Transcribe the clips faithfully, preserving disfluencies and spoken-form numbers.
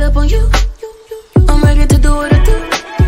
up on you. I'm ready to do what I do.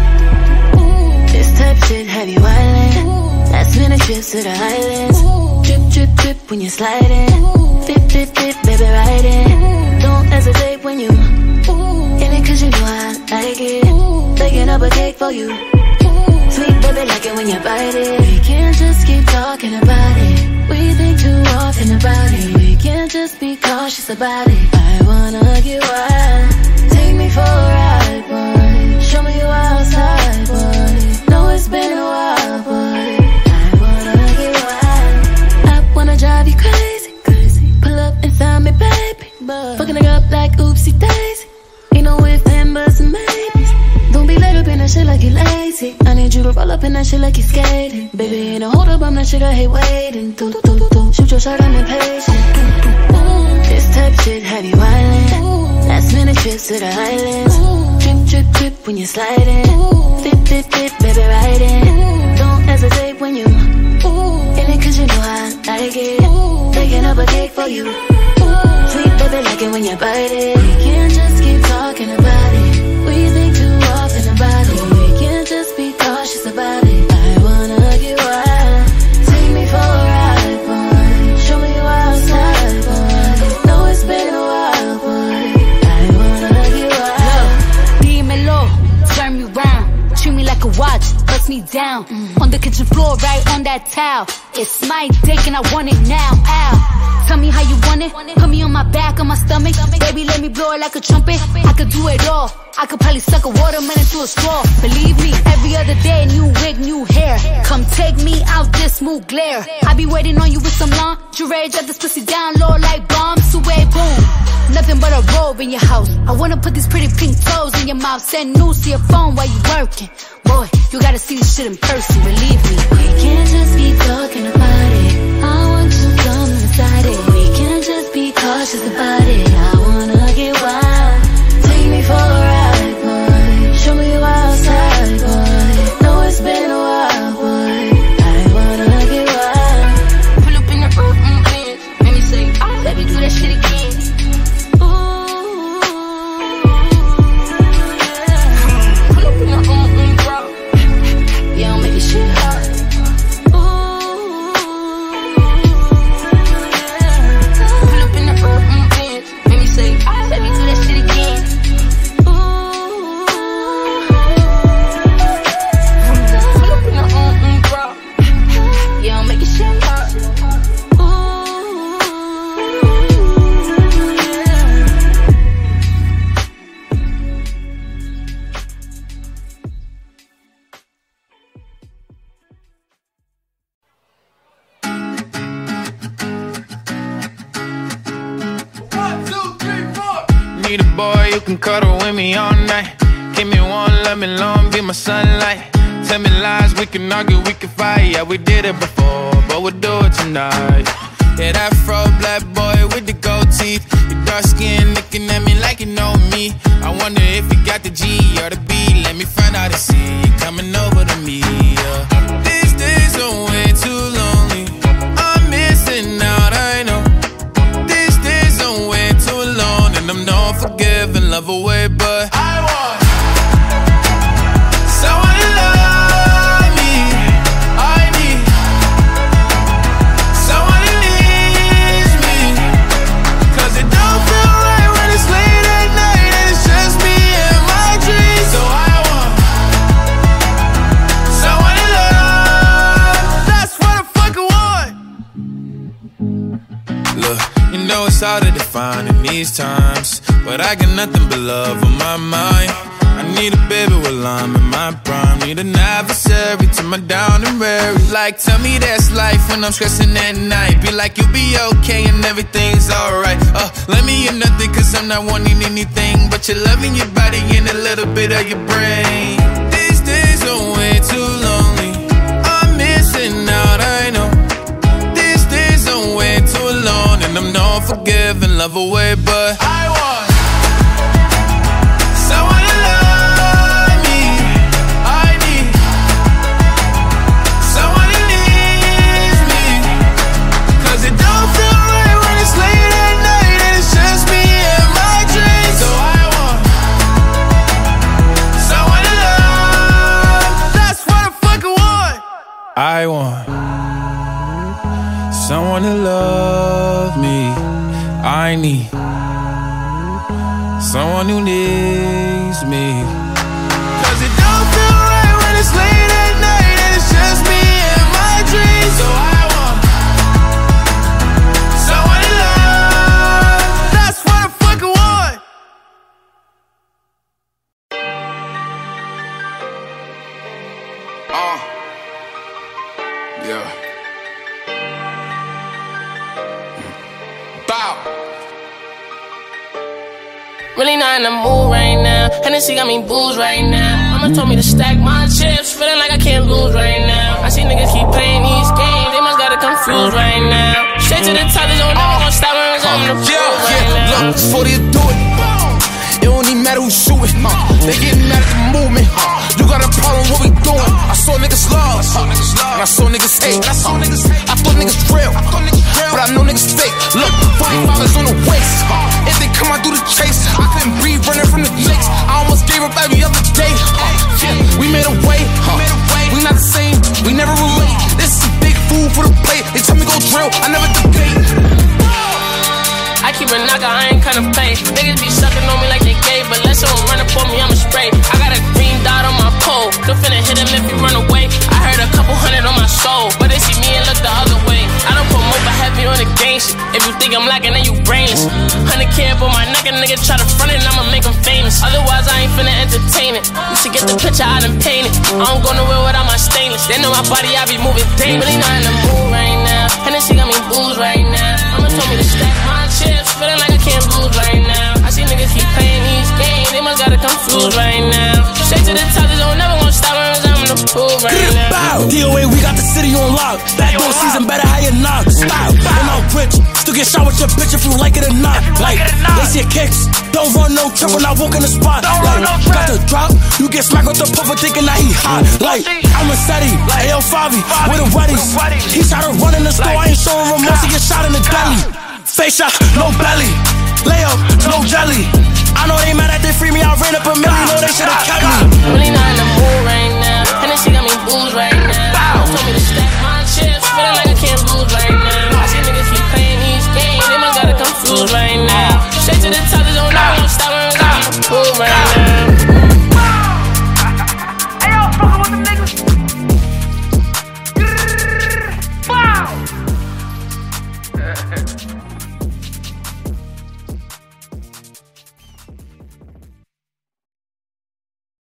This type shit, heavy wildin'. Last minute trips to the islands. Drip, drip, drip when you're sliding. Dip, dip, dip, baby, riding. Don't hesitate when you in it, cause you know I like it. Baking up a cake for you. Sweet baby, like it when you bite it. We can't just keep talking about it. We think too often about it. We can't just be cautious about it. I wanna get wild. Take me for a ride, boy. Show me you outside, boy. Know it's been a while, boy. I wanna get wild. I wanna drive you crazy, crazy. Pull up inside me, baby. Fucking it up like oopsie daisy. Ain't no if, then, but some maybes. Don't be laid up in that shit like you lazy. I need you to roll up in that shit like you skating. Baby, ain't no hold up, I'm that shit I hate waiting. Do, do, do, do. Shoot your shot, I'm impatient. This type shit, heavy wildin'. Last minute trips to the islands. Drip, drip, drip when you're sliding. Dip, dip, dip, baby, riding. Don't hesitate when you in it, cause you know I like it. Baking up a cake for you. Sweet baby, like it when you bite it. We can't just keep talking about it. We think too often about it. We can't just be cautious about it. I wanna get wild. Take me for a ride, boy. Show me you outside, boy. Know it's been a while, boy. I wanna get wild. Dímelo, turn me round. Treat me like a watch, bust me down. Mm. On the kitchen floor, right on that towel. It's my dick and I want it now. Ow. Tell me how you want it. Put me on my back, on my stomach. Baby, let me blow it like a trumpet. I could do it all. I could probably suck a watermelon through a straw. Believe me, every other day, new wig, new hair. Come take me out this smooth glare. I be waiting on you with some lingerie. Drop this pussy down low like bombs. Away, boom. Nothing but a robe in your house. I wanna put these pretty pink toes in your mouth. Send news to your phone while you working. Boy, you gotta see this shit in person, believe me. We can't just keep talking about it. I want you to come inside it. We can't just be cautious about it. I wanna get wild. Take me for a ride, boy. Show me you outside, boy. Know it's been a while, boy. I wanna get wild. Pull up in the roof, mm, mm. Make me say, ah, let me do that shit again. Ooh, yeah. Pull up in the mm, mm, bro. Yeah, I'll make this shit hard. ooh, yeah. Pull up in the roof, mm, mm. Make me say, ah, let me do that shit again. Yeah, I'll make it shit hard. One, two, three, four. Need a boy you can cuddle with me all night. Give me one, let me long, be my sunlight. Tell me lies, we can argue, we can fight. Yeah, we did it before, but we'll do it tonight. Yeah, that fro black boy with the gold teeth. Your dark skin looking at me like you know me. I wonder if you got the G or the B. Let me find out and see you coming over to me. Yeah. These days are way too lonely. I'm missing out, I know. These days are way too alone, and I'm not forgiving, love away, but I want someone to love. It's hard to define in these times, but I got nothing but love on my mind. I need a baby while I'm in my prime. Need an adversary to my down and weary. Like, tell me that's life when I'm stressing at night. Be like, you'll be okay and everything's alright. Uh, let me hear nothing cause I'm not wanting anything but your love in your body and a little bit of your brain. These days are way too lonely. I'm missing out, I know. These days are way too alone, and I'm not forgiving, love away, but I want someone to love me. I need someone who needs me, cause it don't feel right when it's late at night and it's just me and my dreams. So I want someone to love me. I need someone who needs me. Cause it don't feel right when it's late at night and it's just me and my dreams. So I want someone to love. That's what I fucking want. Uh, yeah. Bow. Really not in the mood right now. Hennessy got me booze right now. Mama told me to stack my chips, feeling like I can't lose right now. I see niggas keep playing these games, they must got it confused right now. Straight to the top, they don't never gonna stop when I'm in the pool right now. Look, before they do it, it don't even matter who's shooting. They getting mad at the movement. You got a problem, what we doing? I saw niggas love, and I saw niggas hate. I thought niggas real, but I know niggas fake. Look, forty-five is on the waist. If they come out through the chase, I couldn't breathe running from the jakes. I almost gave up every other day. We made a way, we not the same, we never relate. This is big food for the plate. They tell me go drill, I never debate. I keep a knocker, I ain't kinda play. Niggas be sucking on me like they gay, but let someone run up on me, I'ma spray. I got a green dot on my pole, could finna hit him if he run away. I heard a couple hundred on my soul, but they see me and look the other way. I don't promote but heavy on the gang shit. If you think I'm lacking, then you brainless. Hundred K up on my neck, a nigga try to front it, I'ma make him famous. Otherwise, I ain't finna entertain it. You should get the picture, I done paint it. I don't go nowhere without my stainless. They know my body, I be moving dangerous. Really not in the mood right now. Hennessy got me booze right now. Mama told me to stack my chips, feeling like I can't lose right now. I see niggas keep playing these games, they must got it confused right now. Straight to the top, they don't never gonna stop when I'm in the pool right now. D O A, we got the city on lock. Back door season, better how you knock. Stop, and I'm rich. Still get shot with your bitch if you like it or not. Like, they see kicks. Don't run no trip when I walk in the spot. Like, got the drop, you get smacked with the puffer thinking that he hot. Like, I'm a steady, like L five with the weddies. He